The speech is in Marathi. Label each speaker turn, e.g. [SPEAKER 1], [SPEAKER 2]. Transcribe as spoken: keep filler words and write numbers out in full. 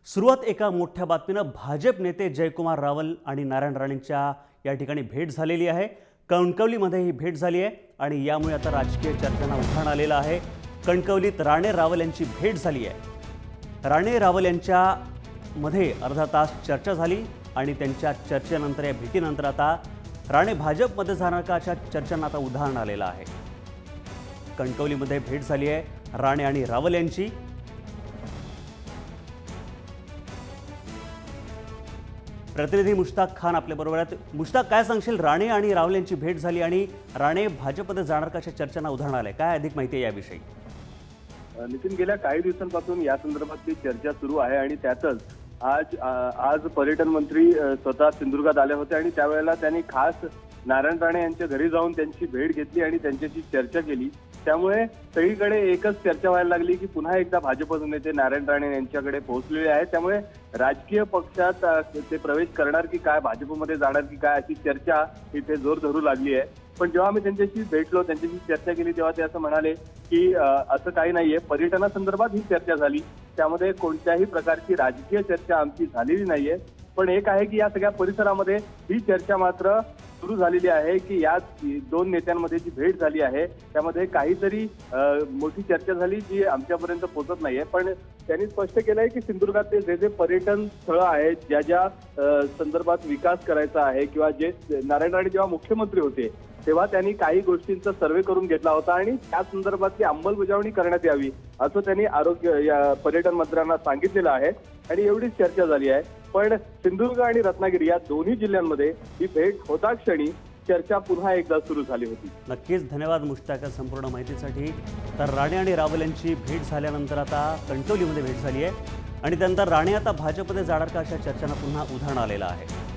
[SPEAKER 1] सुरुवात एका मोठ्या बातमीनं भाजप नेते जयकुमार रावल आणि नारायण राणेंच्या या ठिकाणी भेट झालेली आहे। कणकवलीमध्ये ही भेट झाली आहे आणि यामुळे आता राजकीय चर्चांना उधाण आलेलं आहे। कणकवलीत राणे रावल यांची भेट झाली आहे। राणे रावल यांच्या मध्ये अर्धा तास चर्चा झाली आणि त्यांच्या चर्चेनंतर या भेटीनंतर आता राणे भाजपमध्ये जाणार का अशा चर्चांना आता उधाण आलेलं आहे। कणकवलीमध्ये भेट झाली आहे राणे आणि रावल यांची। प्रतिनिधी मुश्ताक खान आपल्या बरोबर आहेत। मुश्ताक, काय सांगशील? राणे आणि रावल यांची भेट झाली आणि राणे भाजपमध्ये जाणार का अशा चर्चांना उधाण आलंय, काय अधिक माहिती आहे याविषयी?
[SPEAKER 2] नितीन, गेल्या काही दिवसांपासून या संदर्भातली चर्चा सुरू आहे आणि त्यातच आज आज पर्यटन मंत्री स्वतः सिंधुदुर्गात आले होते आणि त्यावेळेला त्यांनी खास नारायण राणे यांच्या घरी जाऊन त्यांची भेट घेतली आणि त्यांच्याशी चर्चा केली। त्यामुळे सगळीकडे एकच चर्चा व्हायला लागली की पुन्हा एकदा भाजपचे नेते नारायण राणे यांच्याकडे पोहोचलेले आहेत। त्यामुळे राजकीय पक्षात ते प्रवेश करणार की काय, भाजपमध्ये जाणार की काय, अशी चर्चा इथे जोर धरू लागली आहे। पण जेव्हा आम्ही त्यांच्याशी भेटलो, त्यांच्याशी चर्चा केली, तेव्हा ते असं म्हणाले की असं काही नाहीये, पर्यटनासंदर्भात ही चर्चा झाली, त्यामध्ये कोणत्याही प्रकारची राजकीय चर्चा आमची झालेली नाहीये। पण एक आहे की या सगळ्या परिसरामध्ये ही चर्चा मात्र सुरू झालेली आहे की या दोन नेत्यांमध्ये जी भेट झाली आहे त्यामध्ये काहीतरी मोठी चर्चा झाली जी आमच्यापर्यंत पोहोचत नाहीये। पण त्यांनी स्पष्ट केलंय की सिंधुदुर्गातले जे जे पर्यटन स्थळं आहेत, ज्या ज्या संदर्भात विकास करायचा आहे किंवा जे नारायण राणे जेव्हा मुख्यमंत्री होते तेव्हा त्यांनी काही गोष्टींचा सर्वे करून घेतला होता आणि त्या संदर्भातली अंमलबजावणी करण्यात यावी असं त्यांनी आरोग्य या पर्यटन मंत्र्यांना सांगितलेलं आहे आणि एवढीच चर्चा झाली आहे। पण सिंधुदुर्ग आणि रत्नागिरी या दोन्ही जिल्ह्यांमध्ये ही भेट होता क्षणी चर्चा पुन्हा एकदा सुरू झाली होती।
[SPEAKER 1] नक्कीच धन्यवाद मुश्ताक संपूर्ण माहितीसाठी। तर राणे आणि रावल यांची भेट झाल्यानंतर आता कणकवलीमध्ये भेट झाली आहे आणि त्यानंतर राणे आता भाजपमध्ये जाणार का अशा चर्चांना पुन्हा उधाण आलेलं आहे।